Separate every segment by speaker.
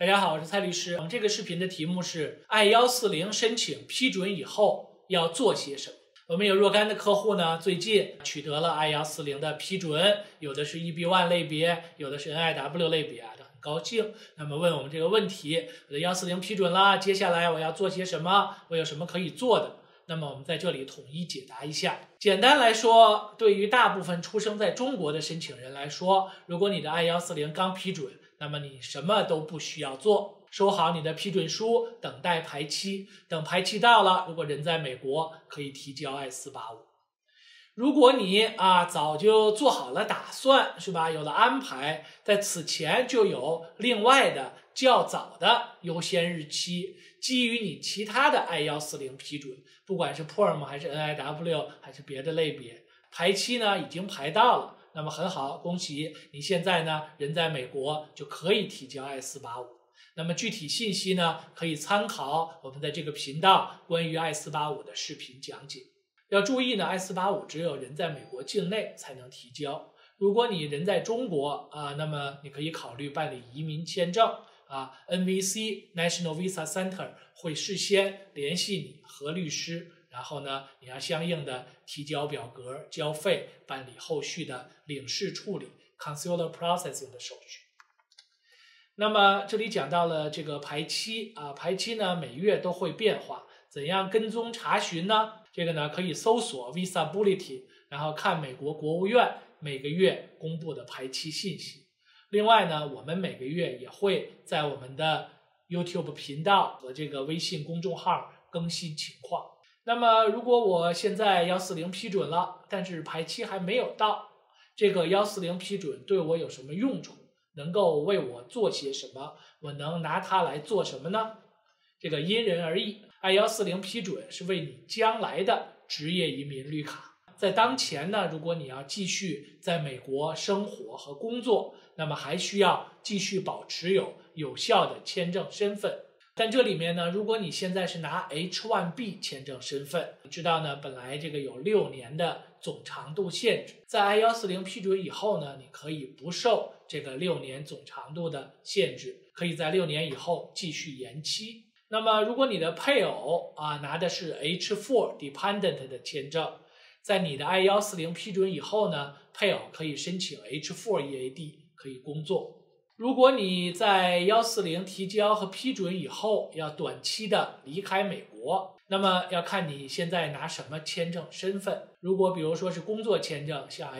Speaker 1: 大家好，我是蔡律师。我们这个视频的题目是 I-140申请批准以后要做些什么。我们有若干的客户呢，最近取得了 I-140的批准，有的是 EB1 类别，有的是 NIW 类别都很高兴。那么问我们这个问题，我的140批准了，接下来我要做些什么？我有什么可以做的？那么我们在这里统一解答一下。简单来说，对于大部分出生在中国的申请人来说，如果你的 I-140刚批准，那么你什么都不需要做，收好你的批准书，等待排期。等排期到了，如果人在美国，可以提交 I-485。如果你早就做好了打算，是吧？有了安排，在此前就有另外的较早的优先日期，基于你其他的 I-140批准，不管是 PERM 还是 NIW 还是别的类别，排期呢已经排到了。那么很好，恭喜你现在呢人在美国，就可以提交 I-485。那么具体信息呢，可以参考我们在这个频道关于 I-485的视频讲解。要注意呢 I-485只有人在美国境内才能提交。如果你人在中国那么你可以考虑办理移民签证NVC National Visa Center 会事先联系你和律师，然后呢，你要相应的提交表格、交费，办理后续的领事处理 （consular processing） 的手续。那么这里讲到了这个排期排期呢每月都会变化，怎样跟踪查询呢？这个呢可以搜索 Visability， 然后看美国国务院每个月公布的排期信息。另外呢，我们每个月也会在我们的 YouTube 频道和这个微信公众号更新情况。那么如果我现在140批准了，但是排期还没有到，这个140批准对我有什么用处？能够为我做些什么？我能拿它来做什么呢？这个因人而异。I-140批准是为你将来的职业移民绿卡。在当前呢，如果你要继续在美国生活和工作，那么还需要继续保持有效的签证身份。但这里面呢，如果你现在是拿 H1B 签证身份，你知道呢，本来这个有6年的总长度限制，在 I-140批准以后呢，你可以不受这个6年总长度的限制，可以在6年以后继续延期。那么如果你的配偶拿的是 H4 Dependent 的签证，在你的 I-140批准以后呢，配偶可以申请 H4 EAD 可以工作。如果你在140提交和批准以后要短期的离开美国，那么要看你现在拿什么签证身份。如果比如说是工作签证，像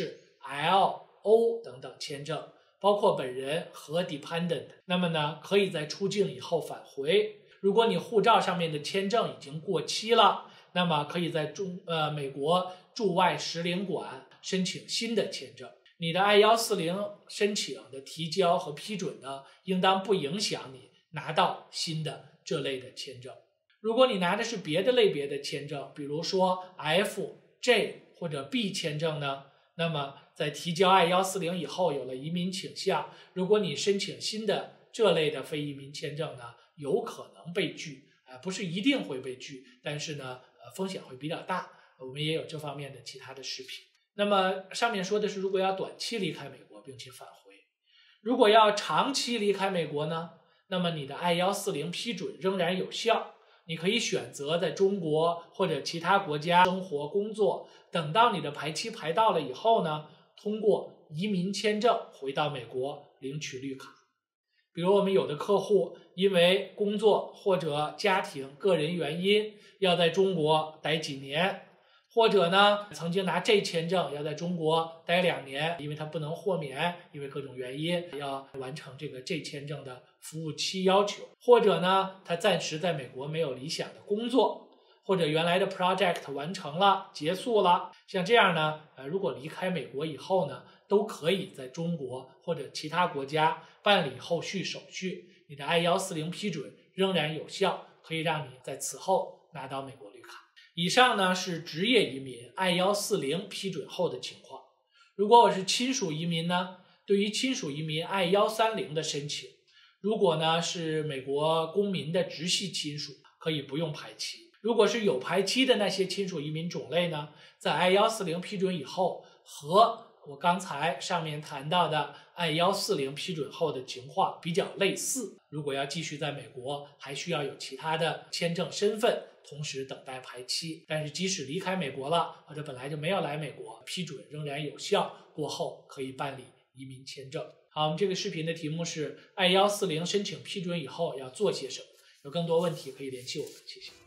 Speaker 1: H、L、O 等等签证，包括本人和 Dependent， 那么呢可以在出境以后返回。如果你护照上面的签证已经过期了，那么可以在美国驻外使领馆申请新的签证。你的 I-140申请的提交和批准呢，应当不影响你拿到新的这类的签证。如果你拿的是别的类别的签证，比如说 F、J 或者 B 签证呢，那么在提交 I-140以后有了移民倾向，如果你申请新的这类的非移民签证呢，有可能被拒，不是一定会被拒，但是呢风险会比较大。我们也有这方面的其他的视频。那么上面说的是如果要短期离开美国并且返回，如果要长期离开美国呢，那么你的 I-140批准仍然有效，你可以选择在中国或者其他国家生活工作，等到你的排期排到了以后呢，通过移民签证回到美国领取绿卡。比如我们有的客户因为工作或者家庭个人原因要在中国待几年，或者呢曾经拿 J 签证要在中国待2年，因为他不能豁免，因为各种原因要完成这个 J 签证的服务期要求，或者呢他暂时在美国没有理想的工作，或者原来的 project 完成了结束了，像这样呢如果离开美国以后呢，都可以在中国或者其他国家办理后续手续，你的 I-140批准仍然有效，可以让你在此后拿到美国绿卡。以上呢是职业移民 I-140批准后的情况。如果我是亲属移民呢，对于亲属移民 I-130的申请，如果呢是美国公民的直系亲属，可以不用排期。如果是有排期的那些亲属移民种类呢，在 I-140批准以后和我刚才上面谈到的 I-140批准后的情况比较类似。如果要继续在美国，还需要有其他的签证身份，同时等待排期。但是即使离开美国了，或者本来就没有来美国，批准仍然有效，过后可以办理移民签证。好，我们这个视频的题目是 I-140申请批准以后要做些什么？有更多问题可以联系我们，谢谢。